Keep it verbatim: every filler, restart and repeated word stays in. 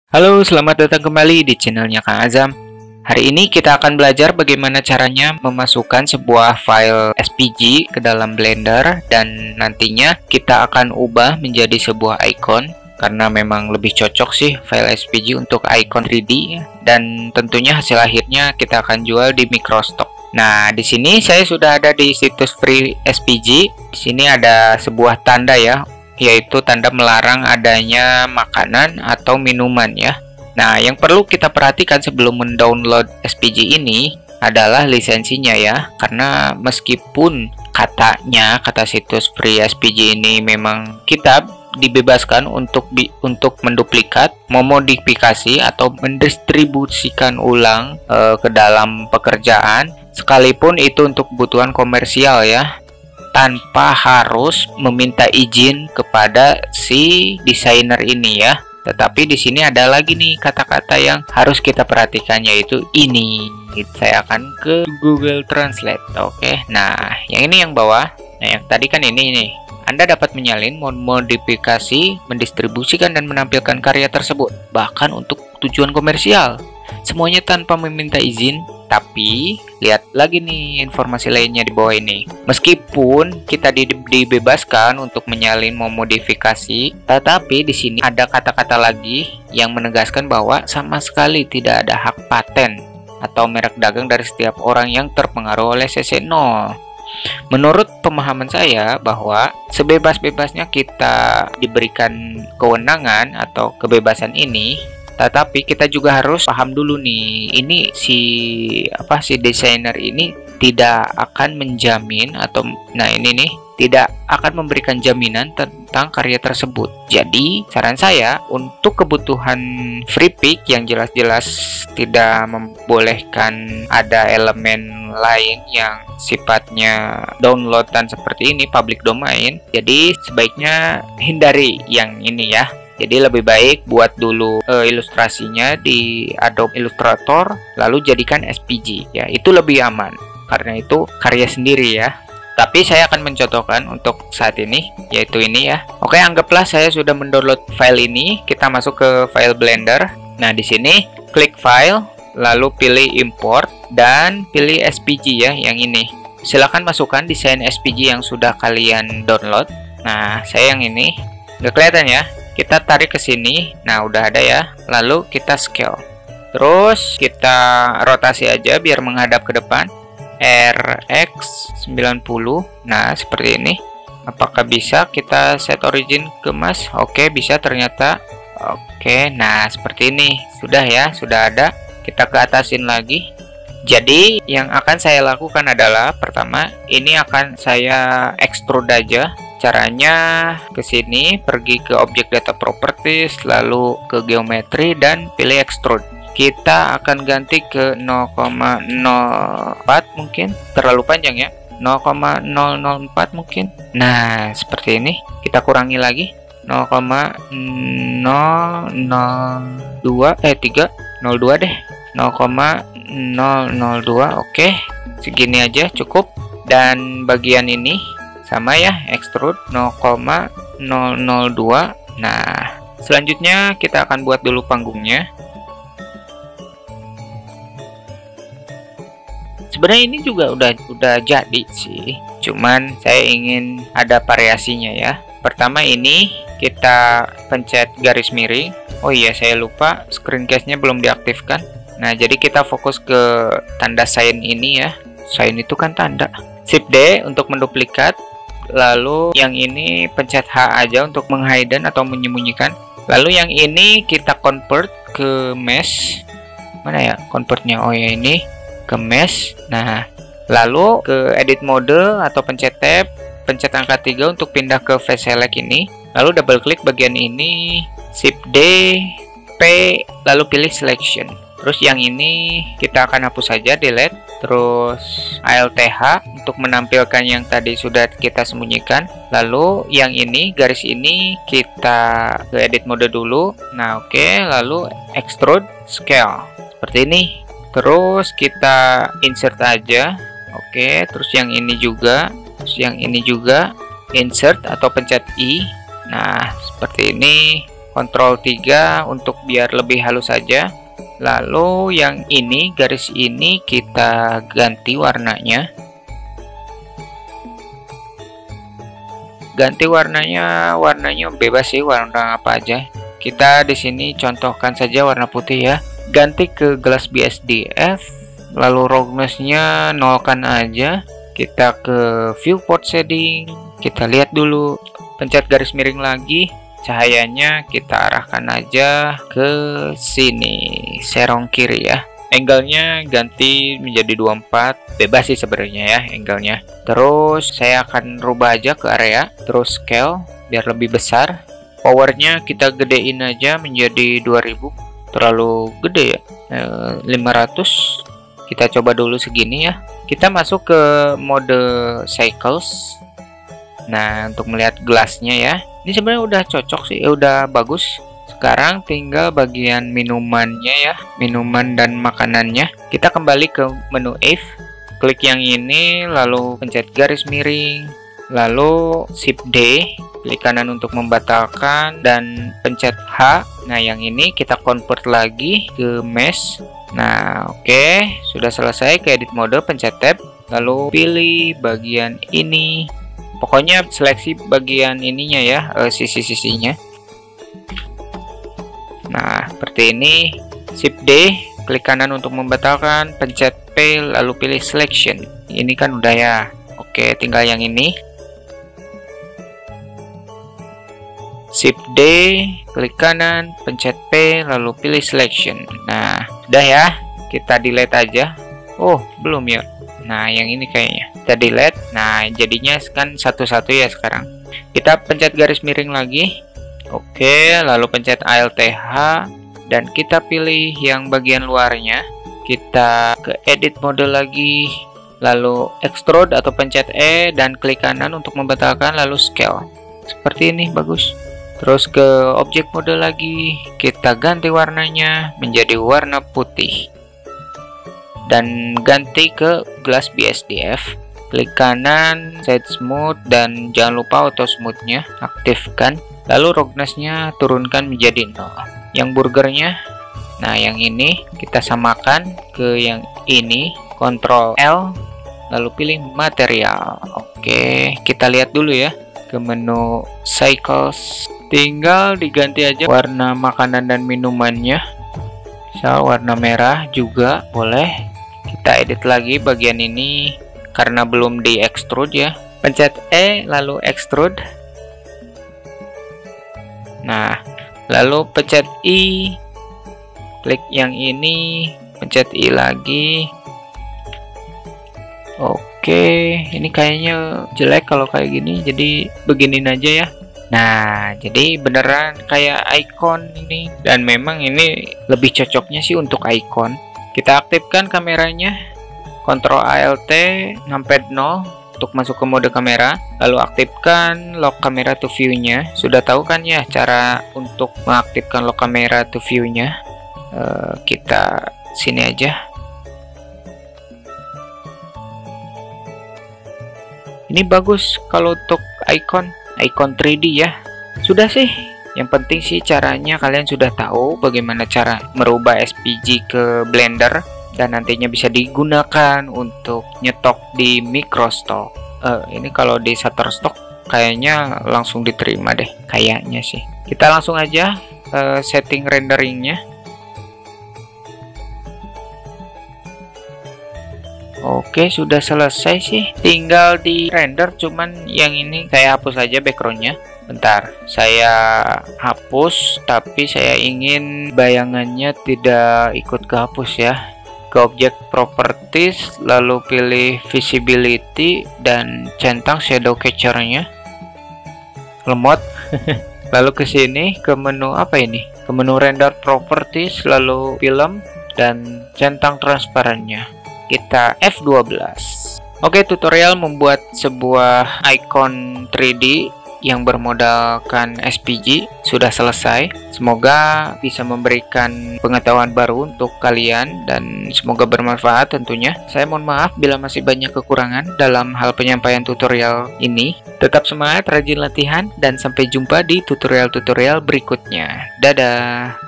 Halo, selamat datang kembali di channelnya Kang Azam. Hari ini kita akan belajar bagaimana caranya memasukkan sebuah file S V G ke dalam Blender dan nantinya kita akan ubah menjadi sebuah icon karena memang lebih cocok sih file S V G untuk icon tiga D dan tentunya hasil akhirnya kita akan jual di Microstock. Nah, di sini saya sudah ada di situs free S V G. Di sini ada sebuah tanda ya, yaitu tanda melarang adanya makanan atau minuman ya. Nah, yang perlu kita perhatikan sebelum mendownload S V G ini adalah lisensinya ya. Karena meskipun katanya, kata situs free S V G ini memang kita dibebaskan untuk bi untuk menduplikat, memodifikasi atau mendistribusikan ulang e, ke dalam pekerjaan, sekalipun itu untuk kebutuhan komersial ya, tanpa harus meminta izin kepada si desainer ini ya. Tetapi di sini ada lagi nih kata-kata yang harus kita perhatikan, yaitu ini. Saya akan ke Google Translate. Oke. Nah, yang ini yang bawah. Nah, yang tadi kan ini nih. Anda dapat menyalin, memodifikasi, mendistribusikan dan menampilkan karya tersebut, bahkan untuk tujuan komersial. Semuanya tanpa meminta izin. Tapi lihat lagi nih informasi lainnya di bawah ini. Meskipun kita di, dibebaskan untuk menyalin memodifikasi, tetapi di sini ada kata-kata lagi yang menegaskan bahwa sama sekali tidak ada hak paten atau merek dagang dari setiap orang yang terpengaruh oleh C C nol. Menurut pemahaman saya bahwa sebebas-bebasnya kita diberikan kewenangan atau kebebasan ini, tetapi kita juga harus paham dulu nih, ini si apa si desainer ini tidak akan menjamin atau nah ini nih tidak akan memberikan jaminan tentang karya tersebut. Jadi saran saya untuk kebutuhan free pick yang jelas-jelas tidak membolehkan ada elemen lain yang sifatnya downloadan seperti ini, public domain. Jadi sebaiknya hindari yang ini ya. Jadi lebih baik buat dulu uh, ilustrasinya di Adobe Illustrator, lalu jadikan S V G ya, itu lebih aman karena itu karya sendiri ya. Tapi saya akan mencontohkan untuk saat ini, yaitu ini ya. Oke, anggaplah saya sudah mendownload file ini. Kita masuk ke file Blender. Nah, di sini klik file, lalu pilih import dan pilih S V G ya, yang ini. Silahkan masukkan desain S V G yang sudah kalian download. Nah, saya yang ini. Nggak kelihatan ya? Kita tarik ke sini. Nah, udah ada ya. Lalu kita scale. Terus kita rotasi aja biar menghadap ke depan. R X sembilan puluh. Nah, seperti ini. Apakah bisa kita set origin ke mas? Oke, bisa ternyata. Oke, nah seperti ini. Sudah ya, sudah ada. Kita ke atasin lagi. Jadi, yang akan saya lakukan adalah pertama, ini akan saya extrude aja. Caranya ke sini, pergi ke object data properties, lalu ke geometri dan pilih extrude. Kita akan ganti ke nol koma nol empat mungkin, terlalu panjang ya. nol koma nol nol empat mungkin. Nah, seperti ini. Kita kurangi lagi. nol koma nol nol dua eh tiga nol dua deh. nol koma nol nol dua. Oke. Segini aja cukup. Dan bagian ini sama ya, extrude nol koma nol nol dua. Nah, selanjutnya kita akan buat dulu panggungnya. Sebenarnya ini juga udah udah jadi sih, cuman saya ingin ada variasinya ya. Pertama ini kita pencet garis miring. Oh iya, saya lupa screencast-nya belum diaktifkan. Nah, jadi kita fokus ke tanda sign ini ya. Sign itu kan tanda. Shift D untuk menduplikat. Lalu yang ini pencet H aja untuk menghidden atau menyembunyikan. Lalu yang ini kita convert ke mesh. Mana ya convertnya? Oh ya, ini ke mesh. Nah, lalu ke edit mode atau pencet tab, pencet angka tiga untuk pindah ke face select ini. Lalu double klik bagian ini, shift D, P, lalu pilih selection. Terus yang ini kita akan hapus saja, delete. Terus Alt H untuk menampilkan yang tadi sudah kita sembunyikan. Lalu yang ini, garis ini kita ke edit mode dulu. Nah, oke, okay. Lalu extrude scale seperti ini. Terus kita insert aja. Oke, okay. Terus yang ini juga, terus yang ini juga insert atau pencet I. Nah, seperti ini. Ctrl tiga untuk biar lebih halus saja. Lalu yang ini, garis ini kita ganti warnanya. Ganti warnanya, warnanya bebas sih, warna apa aja. Kita di sini contohkan saja warna putih ya. Ganti ke Glass B S D F, lalu roughness-nya nolkan aja. Kita ke viewport setting, kita lihat dulu, pencet garis miring lagi. Cahayanya kita arahkan aja ke sini, serong kiri ya. Angle-nya ganti menjadi dua puluh empat, bebas sih sebenarnya ya angle-nya. Terus saya akan rubah aja ke area, terus scale biar lebih besar. Powernya kita gedein aja menjadi dua ribu, terlalu gede ya, e, lima ratus. Kita coba dulu segini ya. Kita masuk ke mode cycles. Nah, untuk melihat gelasnya ya, ini sebenarnya udah cocok sih, udah bagus. Sekarang tinggal bagian minumannya ya, minuman dan makanannya. Kita kembali ke menu If, klik yang ini, lalu pencet garis miring, lalu Shift D, klik kanan untuk membatalkan, dan pencet H. Nah, yang ini kita convert lagi ke mesh. Nah, oke, okay. Sudah selesai ke edit mode, pencet tab, lalu pilih bagian ini. Pokoknya seleksi bagian ininya ya, sisi-sisinya. Nah, seperti ini. Shift D, klik kanan untuk membatalkan, pencet P, lalu pilih selection. Ini kan udah ya. Oke, tinggal yang ini. Shift D, klik kanan, pencet P, lalu pilih selection. Nah, udah ya. Kita delete aja. Oh, belum ya. Nah, yang ini kayaknya. Kita delete. Nah, jadinya kan satu-satu ya sekarang. Kita pencet garis miring lagi. Oke, lalu pencet Alt H dan kita pilih yang bagian luarnya. Kita ke edit mode lagi, lalu extrude atau pencet E dan klik kanan untuk membatalkan, lalu scale. Seperti ini, bagus. Terus ke objek mode lagi, kita ganti warnanya menjadi warna putih. Dan ganti ke Glass B S D F. Klik kanan, set smooth, dan jangan lupa auto smooth-nya aktifkan. Lalu roughness-nya turunkan menjadi nol. Yang burgernya, nah yang ini kita samakan ke yang ini, Ctrl L, lalu pilih material. Oke, kita lihat dulu ya ke menu cycles. Tinggal diganti aja warna makanan dan minumannya. Misal warna merah juga boleh. Kita edit lagi bagian ini karena belum di extrude ya. Pencet E lalu extrude. Nah, lalu pencet I, klik yang ini, pencet I lagi. Oke, ini kayaknya jelek kalau kayak gini, jadi beginin aja ya. Nah, jadi beneran kayak icon ini, dan memang ini lebih cocoknya sih untuk icon. Kita aktifkan kameranya, Ctrl Alt numpad nol untuk masuk ke mode kamera, lalu aktifkan lock camera to view-nya. Sudah tahu kan ya cara untuk mengaktifkan lock camera to view-nya? Uh, kita sini aja. Ini bagus kalau untuk icon, icon tiga D ya. Sudah sih. Yang penting sih caranya kalian sudah tahu bagaimana cara merubah S P G ke Blender. Dan nantinya bisa digunakan untuk nyetok di Microstock. Uh, ini kalau di Shutterstock kayaknya langsung diterima deh, kayaknya sih. Kita langsung aja uh, setting renderingnya. Oke, sudah selesai sih. Tinggal di render, cuman yang ini saya hapus aja backgroundnya. Bentar, saya hapus, tapi saya ingin bayangannya tidak ikut kehapus ya. Ke objek properties, lalu pilih visibility dan centang shadow catcher-nya. Lemot. Lalu ke sini ke menu apa ini? Ke menu render properties, lalu film dan centang transparannya. Kita F dua belas. Oke, tutorial membuat sebuah icon tiga D yang bermodalkan S P G sudah selesai. Semoga bisa memberikan pengetahuan baru untuk kalian dan semoga bermanfaat tentunya. Saya mohon maaf bila masih banyak kekurangan dalam hal penyampaian tutorial ini. Tetap semangat, rajin latihan, dan sampai jumpa di tutorial-tutorial berikutnya. Dadah!